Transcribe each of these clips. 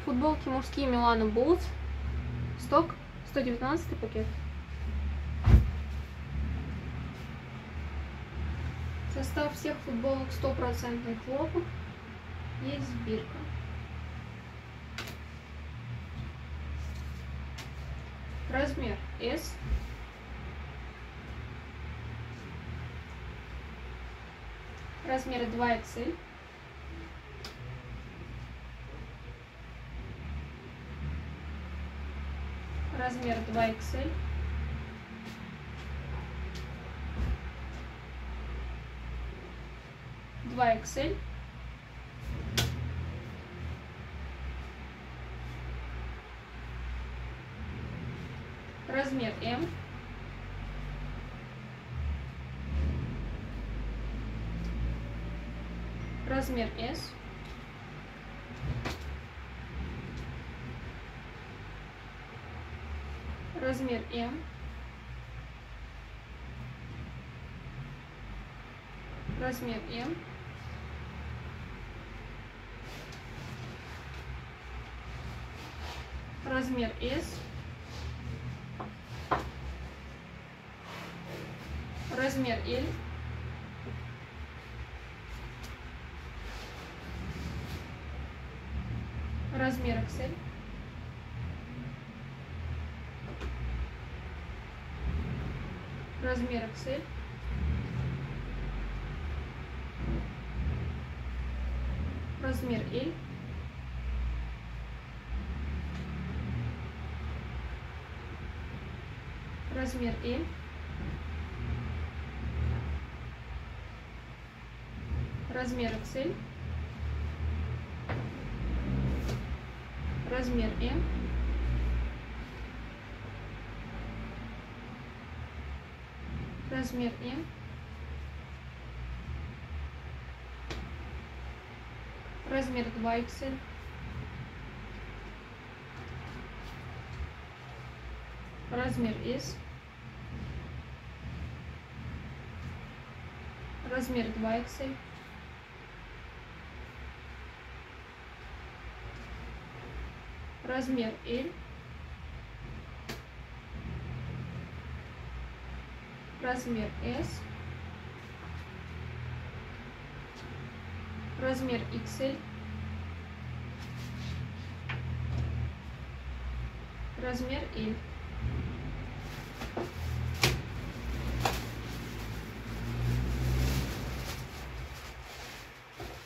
Футболки мужские Milano Bulls. Сток 119 пакет. Состав всех футболок 100% хлопок. Есть сбирка. Размер S. Размер 2XL. Размер 2XL. XL. Размер M. Размер S. Размер M. Размер M. Размер S. Размер L. Размер XL. Размер XL. Размер L. Размер L. Размер XL. Размер M. Размер M. Размер 2XL. Размер S. Размер 2XL. Размер L. Размер S. Размер XL. Размер L.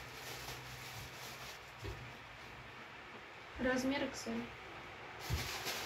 Размер XL.